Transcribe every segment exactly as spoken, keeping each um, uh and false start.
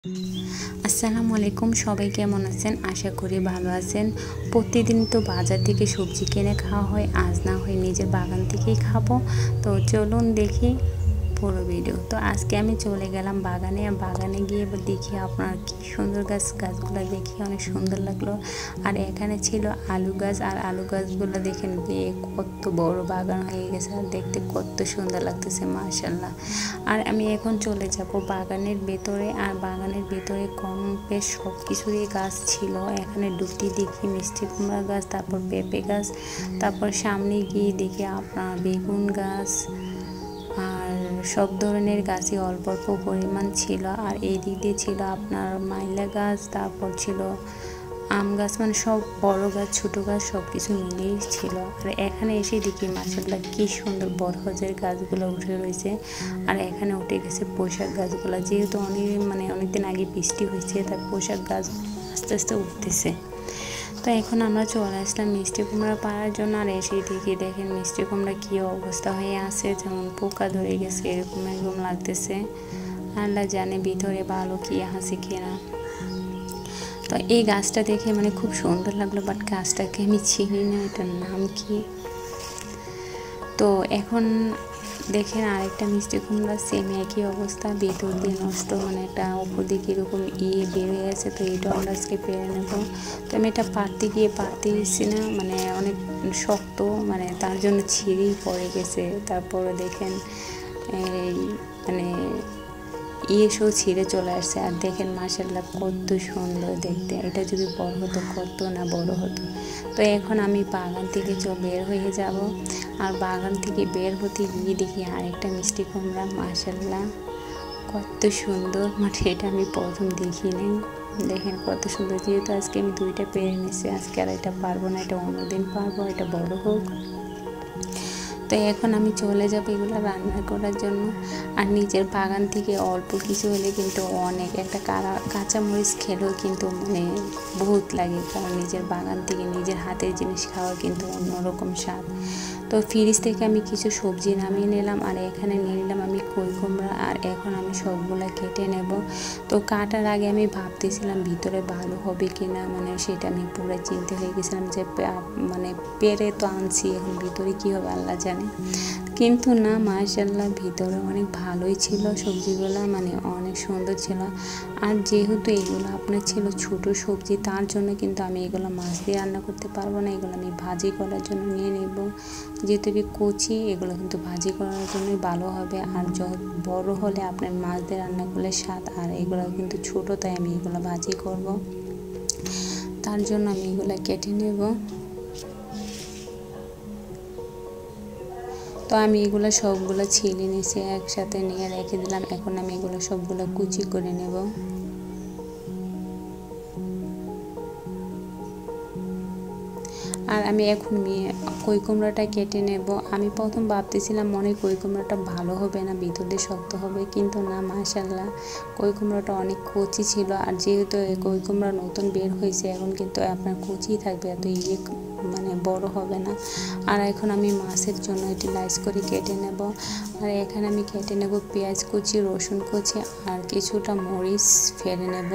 আসসালামু আলাইকুম, সবাই কেমন আছেন? আশা করি ভালো আছেন। প্রতিদিন তো বাজার থেকে সবজি কিনে খাওয়া হয়, আজ না হয় নিজের বাগান থেকেই খাবো। তো চলুন দেখি পুরো ভিডিও। তো আজকে আমি চলে গেলাম বাগানে। বাগানে গিয়ে দেখি আপনার কি সুন্দর গাছ, গাছগুলো দেখি অনেক সুন্দর লাগলো। আর এখানে ছিল আলু গাছ, আর আলু গাছগুলো দেখেন বিয়ে কত বড় বাগান হয়ে গেছে, আর দেখতে কত সুন্দর লাগতেছে মাশাআল্লাহ। আর আমি এখন চলে যাব বাগানের ভেতরে। আর বাগানের ভেতরে কম বেশ সব কিছুরই গাছ ছিল। এখানে দুটি দেখি মিষ্টি কুমড়া গাছ, তারপর পেঁপে গাছ, তারপর সামনে গিয়ে দেখি আপনার বেগুন গাছ, আর সব ধরনের গাছই অল্প অল্প পরিমাণ ছিল। আর এই দিক দিয়ে ছিল আপনার মাইলা গাছ, তারপর ছিল আম গাছ, মানে সব বড় গাছ ছোট গাছ সব কিছু মিলেই ছিল। আর এখানে এসে দেখি মাশাআল্লাহ কি সুন্দর বরহজের গাছগুলো উঠে রয়েছে। আর এখানে উঠে গেছে পোশাক গাছগুলো, যেহেতু অনেক মানে অনেকদিন আগে বৃষ্টি হয়েছে, তাই পোশাক গাছ আস্তে আস্তে উঠতেছে। তো এখন আমরা চলে আসলাম মিষ্টি কুমড়া পাড়ার জন্য। আর এসে দেখি দেখেন মিষ্টি কুমড়া কী অবস্থা হয়ে আছে, যেমন পোকা ধরে গেছে এরকম এরকম লাগতেছে। আল্লাহ জানে ভিতরে ভালো কি আছে কিনা। তো এই গাছটা দেখে মানে খুব সুন্দর লাগলো, বাট গাছটাকে আমি চিনি না, এটার নাম কি। তো এখন দেখেন আরেকটা মিষ্টি কুমড়া সেম একই অবস্থা, ভেতর দিয়ে নষ্ট, মানে একটা উপর দিকে এরকম ইয়ে বেরিয়ে আছে। তো এটা আমরা আজকে পেরে নেব। তো আমি এটা পারতে গিয়ে পারতে দিচ্ছি না, মানে অনেক শক্ত, মানে তার জন্য ছিঁড়েই পড়ে গেছে। তারপরে দেখেন এই মানে ইয়ে সব ছিঁড়ে চলে আসছে। আর দেখেন মাশাআল্লাহ কত সুন্দর দেখতে, এটা যদি বড় হতো কত না বড় হতো। তো এখন আমি বাগান থেকে চ বের হয়ে যাব। আর বাগান থেকে বের হতে গিয়ে দেখি আরেকটা মিষ্টি কুমড়া, মাশাআল্লাহ কত সুন্দর, মানে এটা আমি প্রথম দেখি নাই। দেখেন কত সুন্দর, যেহেতু আজকে আমি দুইটা পেরে নিয়েছি, আজকে আর এটা পারবো না, এটা অন্যদিন পারবো, এটা বড় হোক। তো এখন আমি চলে যাব এগুলো রান্না করার জন্য। আর নিজের বাগান থেকে অল্প কিছু হলে কিন্তু অনেক, একটা কাঁচা কাঁচামরিচ খেলেও কিন্তু মানে বহুত লাগে, কারণ নিজের বাগান থেকে নিজের হাতের জিনিস খাওয়া কিন্তু অন্যরকম স্বাদ। তো ফ্রিজ থেকে আমি কিছু সবজি নামিয়ে নিলাম, আর এখানে নিয়ে নিলাম আমি কই কুমড়া। আর এখন আমি সবগুলা কেটে নেব। তো কাটার আগে আমি ভাবতেছিলাম ভিতরে ভালো হবে কি না, মানে সেটা আমি পুরো চিন্তা হয়ে গেছিলাম যে মানে পেরে তো আনছি, এখন ভিতরে কী হবে আল্লাহ জানে। কিন্তু না, মাশাআল্লাহ ভিতরে অনেক ভালোই ছিল সবজিগুলো, মানে অনেক সুন্দর ছিল। আর যেহেতু এগুলো আপনার ছিল ছোট সবজি, তার জন্য কিন্তু আমি এগুলো মাছ দিয়ে রান্না করতে পারবো না, এগুলো আমি ভাজি করার জন্য নিয়ে নেব। যেহেতু কচি, এগুলো কিন্তু ভাজি করার জন্যই ভালো হবে। আর যত বড় হলে আপনার মাছ দিয়ে রান্না করলে স্বাদ, আর এগুলো কিন্তু ছোট, তাই আমি এগুলো ভাজি করব। তার জন্য আমি এগুলো কেটে নেব। তো আমি এগুলো সবগুলো ছিলে নিয়েছি, একসাথে নিয়ে রেখে দিলাম। এখন আমি এগুলো সবগুলো কুচি করে নেব। আর আমি এখন কই কুমড়াটা কেটে নেব। আমি প্রথম ভাবতেছিলাম মনে কই কুমড়াটা ভালো হবে না, ভিতর দিয়ে শক্ত হবে, কিন্তু না, মাশাআল্লাহ কই কুমড়াটা অনেক কচি ছিল। আর যেহেতু কই কুমড়া নতুন বের হয়েছে, এখন কিন্তু আপনার কচি থাকবে, এত ইয়ে মানে বড় হবে না। আর এখন আমি মাছের জন্য এটি লাইস করে কেটে নেব। আর এখানে আমি কেটে নেব পেঁয়াজ কুচি, রসুন কুচি, আর কিছুটা মরিচ ফেলে নেব।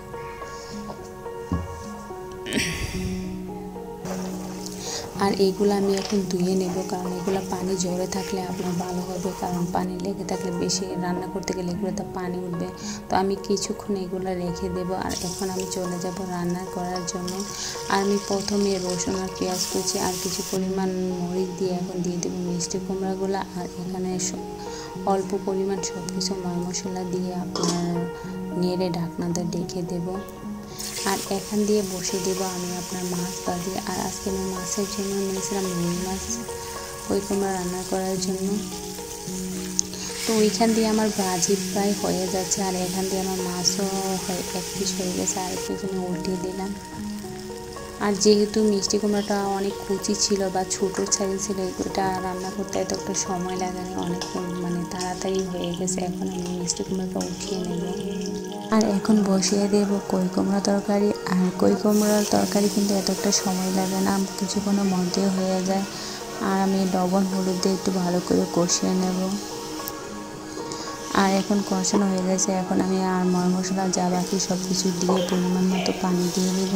আর এইগুলো আমি এখন ধুয়ে নেব, কারণ এগুলো পানি জড়ে থাকলে আপনার ভালো হবে, কারণ পানি লেগে থাকলে বেশি রান্না করতে গেলে এগুলোতে পানি উঠবে। তো আমি কিছুক্ষণ এগুলো রেখে দেব। আর এখন আমি চলে যাব রান্না করার জন্য। আর আমি প্রথমে রসুন আর পেঁয়াজ কুচি আর কিছু পরিমাণ মরিচ দিয়ে এখন দিয়ে দেবো মিষ্টি কুমড়াগুলো। আর এখানে অল্প পরিমাণ সব কিছু ময় মশলা দিয়ে আপনার নেড়ে ঢাকনাটা ঢেকে দেব। আর এখান দিয়ে বসে দেবো আমি আপনার মাছ ভাজি। আর আজকে আমি মাছের জন্য নিয়েছিলাম রুই মাছ কই কুমড়া রান্না করার জন্য। তো ওইখান দিয়ে আমার ভাজি প্রায় হয়ে যাচ্ছে, আর এখান দিয়ে আমার মাছও হয় এক পিস হয়ে গেছে, আর এক পিস আমি উল্টিয়ে দিলাম। আর যেহেতু মিষ্টি কুমড়াটা অনেক কুচি ছিল বা ছোটো সাইজ ছিল, এটা রান্না করতে এত একটা সময় লাগেনি, অনেক মানে তাড়াতাড়ি হয়ে গেছে। এখন আমি মিষ্টি কুমড়াটা উঠিয়ে নেব। আর এখন বসিয়ে দেব কই কুমড়া তরকারি। আর কই কুমড়ার তরকারি কিন্তু এত একটা সময় লাগে না, কিছুক্ষণের মধ্যে হয়ে যায়। আর আমি লবণ হলুদ দিয়ে একটু ভালো করে কষিয়ে নেব। আর এখন কষানো হয়ে গেছে। এখন আমি আর ময় মশলা যা বাকি সব কিছু দিয়ে পরিমাণ মতো পানি দিয়ে দেব।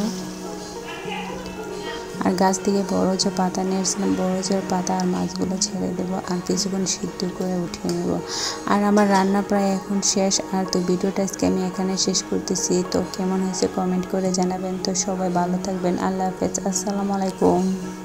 আর গাছ থেকে বড় যে পাতা নিয়েছিলাম, বড় যে পাতা আর মাছগুলো ছেড়ে দেবো আর কিছুক্ষণ সিদ্ধ করে উঠিয়ে নেব। আর আমার রান্না প্রায় এখন শেষ। আর তো ভিডিওটা আজকে আমি এখানে শেষ করতেছি। তো কেমন হয়েছে কমেন্ট করে জানাবেন। তো সবাই ভালো থাকবেন। আল্লাহ হাফেজ, আসসালামু আলাইকুম।